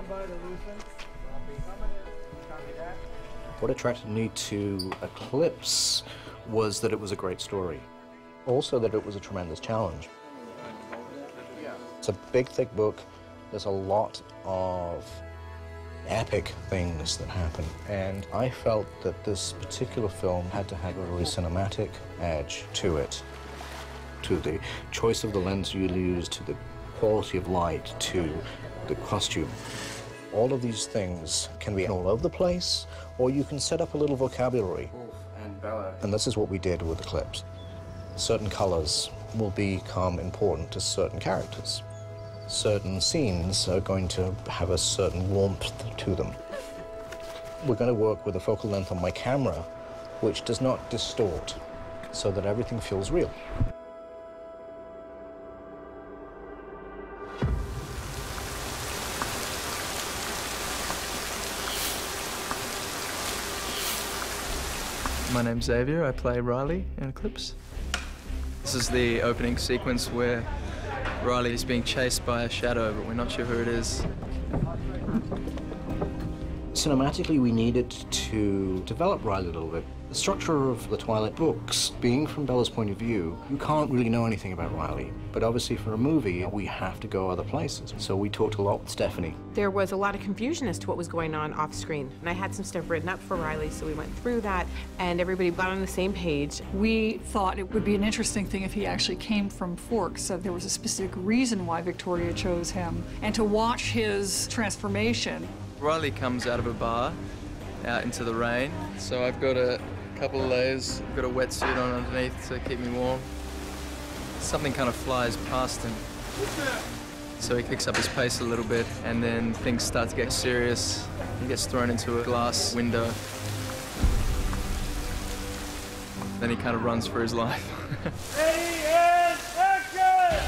What attracted me to Eclipse was that it was a great story. Also that it was a tremendous challenge. It's a big, thick book. There's a lot of epic things that happen. And I felt that this particular film had to have a really cinematic edge to it, to the choice of the lens you use, to the quality of light, to the costume. All of these things can be all over the place, or you can set up a little vocabulary. And this is what we did with Eclipse. Certain colors will become important to certain characters. Certain scenes are going to have a certain warmth to them. We're going to work with a focal length on my camera, which does not distort, so that everything feels real. My name's Xavier. I play Riley in Eclipse. This is the opening sequence where Riley is being chased by a shadow, but we're not sure who it is. Cinematically, we needed to develop Riley a little bit. The structure of the Twilight books, being from Bella's point of view, you can't really know anything about Riley. But obviously for a movie, we have to go other places. So we talked a lot with Stephanie. There was a lot of confusion as to what was going on off screen. And I had some stuff written up for Riley, so we went through that, and everybody got on the same page. We thought it would be an interesting thing if he actually came from Forks, so there was a specific reason why Victoria chose him. And to watch his transformation. Riley comes out of a bar, out into the rain. So I've got a couple of layers, I've got a wetsuit on underneath to keep me warm. Something kind of flies past him. So he kicks up his pace a little bit, and then things start to get serious. He gets thrown into a glass window. Then he kind of runs for his life. Ready and action!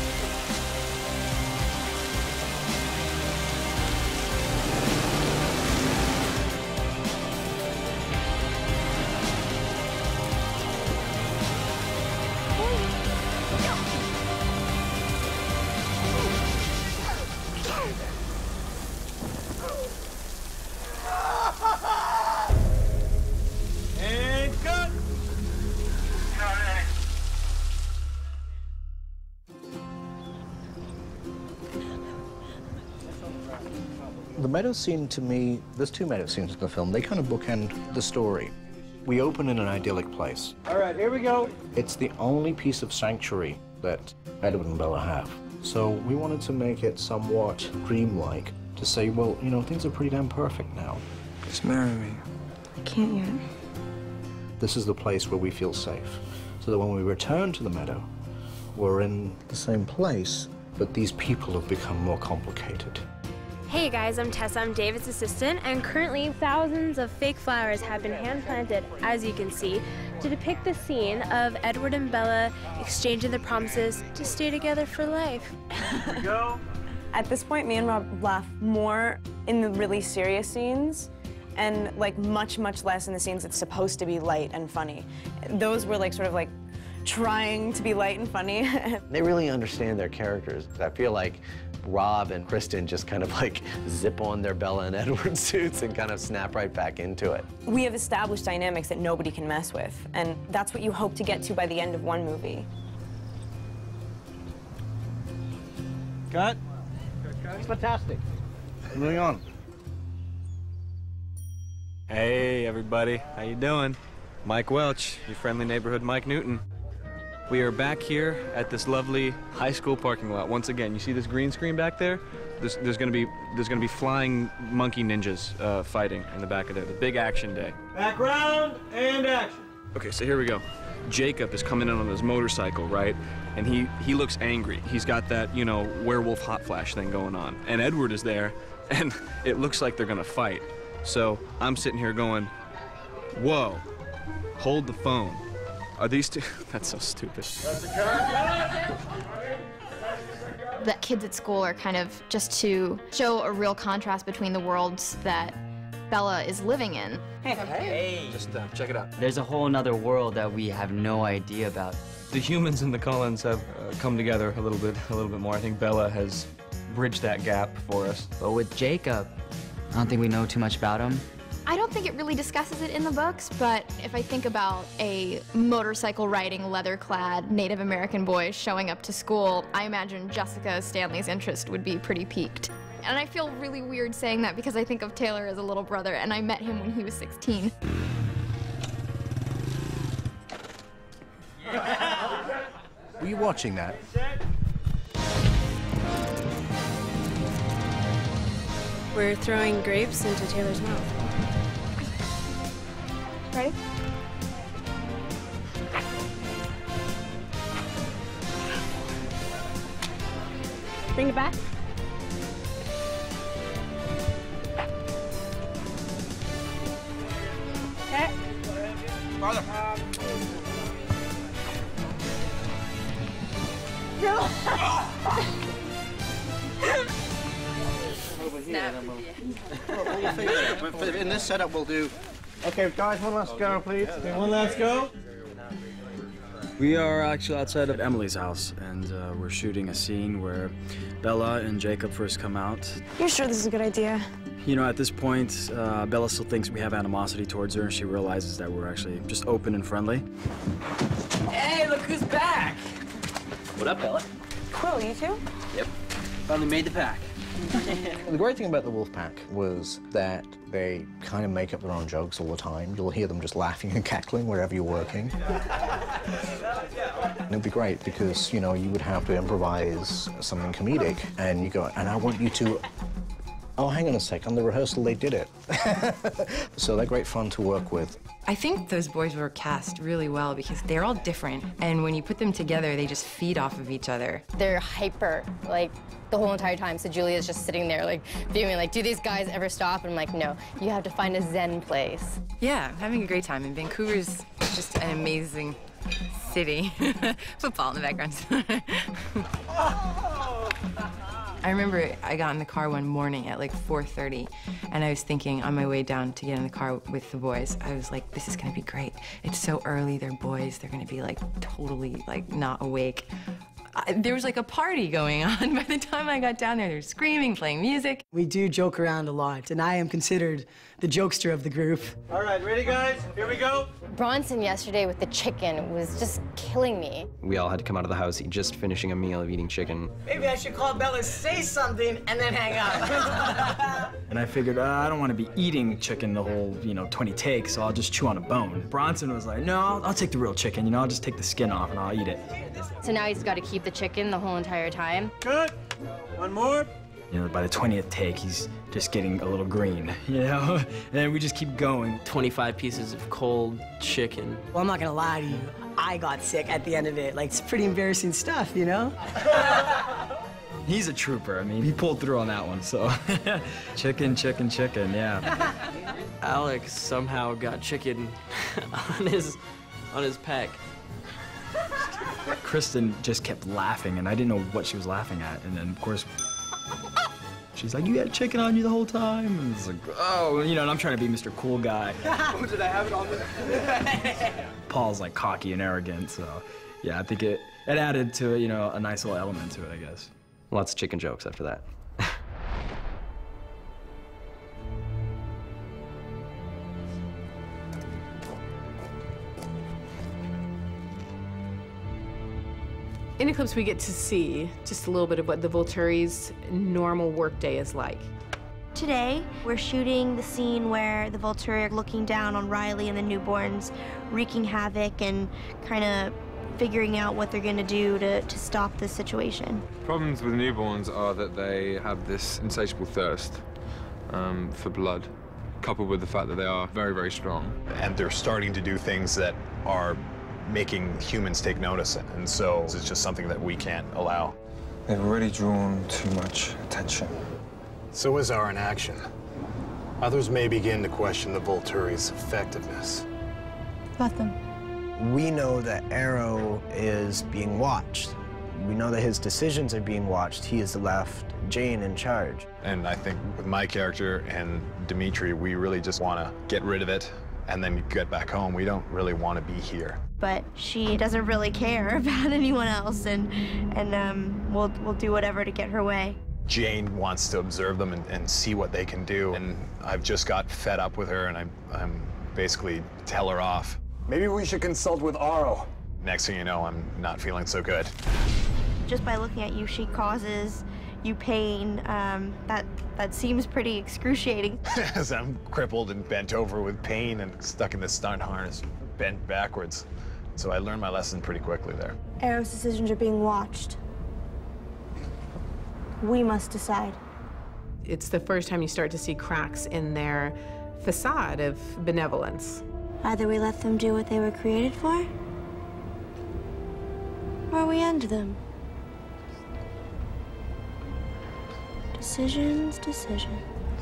The meadow scene, to me, there's two meadow scenes in the film. They kind of bookend the story. We open in an idyllic place. All right, here we go. It's the only piece of sanctuary that Edward and Bella have. So we wanted to make it somewhat dreamlike, to say, well, you know, things are pretty damn perfect now. Just marry me. I can't yet. This is the place where we feel safe. So that when we return to the meadow, we're in the same place, but these people have become more complicated. Hey guys, I'm Tessa, I'm David's assistant, and currently thousands of fake flowers have been hand-planted, as you can see, to depict the scene of Edward and Bella exchanging their promises to stay together for life. Here we go. At this point, me and Rob laugh more in the really serious scenes and like much, much less in the scenes that's supposed to be light and funny. Those were like sort of like trying to be light and funny. They really understand their characters. I feel like Rob and Kristen just kind of like zip on their Bella and Edward suits and kind of snap right back into it. We have established dynamics that nobody can mess with, and that's what you hope to get to by the end of one movie. Cut. It's fantastic. Moving on. Hey, everybody. How you doing? Mike Welch, your friendly neighborhood Mike Newton. We are back here at this lovely high school parking lot. Once again, you see this green screen back there? There's gonna be flying monkey ninjas fighting in the back of there. The big action day. Background and action. Okay, so here we go. Jacob is coming in on his motorcycle, right? And he looks angry. He's got that, you know, werewolf hot flash thing going on. And Edward is there, and it looks like they're gonna fight. So I'm sitting here going, whoa, hold the phone. Are these two? That's so stupid. The kids at school are kind of just to show a real contrast between the worlds that Bella is living in. Hey. Just check it out. There's a whole nother world that we have no idea about. The humans and the Cullens have come together a little bit more. I think Bella has bridge that gap for us. But with Jacob, I don't think we know too much about him. I don't think it really discusses it in the books, but if I think about a motorcycle-riding, leather-clad Native American boy showing up to school, I imagine Jessica Stanley's interest would be pretty piqued. And I feel really weird saying that because I think of Taylor as a little brother, and I met him when he was 16. Were you watching that? We're throwing grapes into Taylor's mouth. Ready? Bring it back. Okay. Farther. No. In this setup, we'll do. Okay, guys, one last go, please. Okay, one last go. We are actually outside of Emily's house, and we're shooting a scene where Bella and Jacob first come out. You're sure this is a good idea? You know, at this point, Bella still thinks we have animosity towards her, and she realizes that we're actually just open and friendly. Hey, look who's back! What up, Bella? Cool, you too? Yep. Finally made the pack. The great thing about the Wolfpack was that they kind of make up their own jokes all the time. You'll hear them just laughing and cackling wherever you're working. And it'd be great because, you know, you would have to improvise something comedic, and you go, and I want you to, oh, hang on a sec, on the rehearsal they did it. So they're great fun to work with. I think those boys were cast really well because they're all different, and when you put them together, they just feed off of each other. They're hyper, like, the whole entire time. So Julia's just sitting there, like, viewing, like, do these guys ever stop? And I'm like, no, you have to find a zen place. Yeah, I'm having a great time, and Vancouver's just an amazing city. Football in the background. I remember I got in the car one morning at like 4:30, and I was thinking on my way down to get in the car with the boys, I was like, this is gonna be great. It's so early, they're boys, they're gonna be like totally like not awake. There was like a party going on. By the time I got down there, they were screaming, playing music. We do joke around a lot, and I am considered the jokester of the group. All right, ready, guys? Here we go. Bronson yesterday with the chicken was just killing me. We all had to come out of the house just finishing a meal of eating chicken. Maybe I should call Bella, say something, and then hang up. And I figured, I don't want to be eating chicken the whole, 20 takes, so I'll just chew on a bone. Bronson was like, no, I'll take the real chicken, I'll just take the skin off and I'll eat it. So now he's got to keep the chicken the whole entire time. Good. One more. By the 20th take, he's just getting a little green, And then we just keep going. 25 pieces of cold chicken. Well, I'm not gonna lie to you. I got sick at the end of it. Like, it's pretty embarrassing stuff, He's a trooper. I mean, he pulled through on that one, so. Chicken, chicken, chicken, yeah. Alex somehow got chicken on his pack. Kristen just kept laughing, and I didn't know what she was laughing at. And then, of course, she's like, you had chicken on you the whole time? And it's like, oh, and I'm trying to be Mr. Cool Guy. Oh, did I have it on me? Paul's like cocky and arrogant, so yeah, I think it added to it, a nice little element to it, I guess. Lots of chicken jokes after that. In Eclipse, we get to see just a little bit of what the Volturi's normal workday is like. Today, we're shooting the scene where the Volturi are looking down on Riley and the newborns, wreaking havoc and kind of figuring out what they're going to do to stop this situation. Problems with newborns are that they have this insatiable thirst for blood, coupled with the fact that they are very, very strong. And they're starting to do things that are making humans take notice, and so it's just something that we can't allow. They've already drawn too much attention. So is our inaction. Others may begin to question the Volturi's effectiveness. Let them. We know that Arrow is being watched. We know that his decisions are being watched. He has left Jane in charge. And I think with my character and Dimitri, we really just want to get rid of it and then get back home. We don't really want to be here. But she doesn't really care about anyone else, and we'll do whatever to get her way. Jane wants to observe them and see what they can do. And I've just got fed up with her, and I'm basically tell her off. Maybe we should consult with Aro. Next thing you know, I'm not feeling so good. Just by looking at you, she causes you pain. That seems pretty excruciating. As I'm crippled and bent over with pain and stuck in this stunt harness, bent backwards. So I learned my lesson pretty quickly there. Aro's decisions are being watched. We must decide. It's the first time you start to see cracks in their facade of benevolence. Either we let them do what they were created for, or we end them. Decisions, decisions.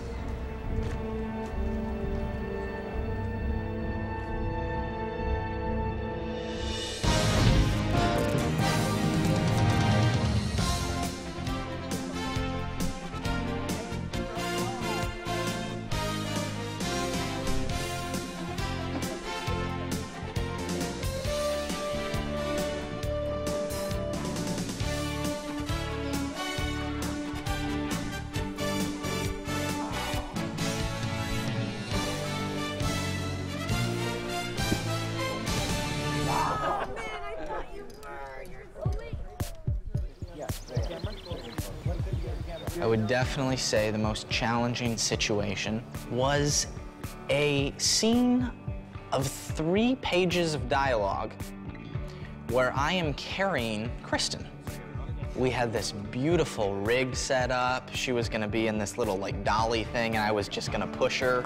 I would definitely say the most challenging situation was a scene of 3 pages of dialogue where I am carrying Kristen. We had this beautiful rig set up. She was gonna be in this little like dolly thing, and I was just gonna push her.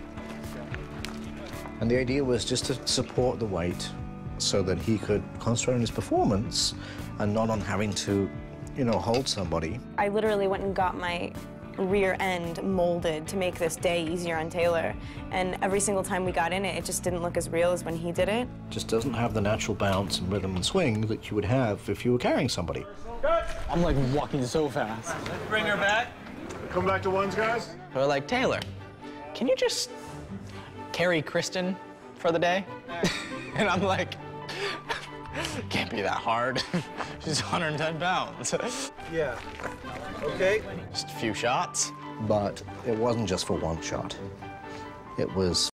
And the idea was just to support the weight so that he could concentrate on his performance and not on having to, you know, hold somebody. I literally went and got my rear end molded to make this day easier on Taylor. And every single time we got in it, it just didn't look as real as when he did it. Just doesn't have the natural bounce and rhythm and swing that you would have if you were carrying somebody. I'm like walking so fast. Bring her back. Come back to ones, guys. They're like, Taylor, can you just carry Kristen for the day? And I'm like, can't be that hard. She's 110 pounds. Yeah. Okay. Just a few shots. But it wasn't just for one shot. It was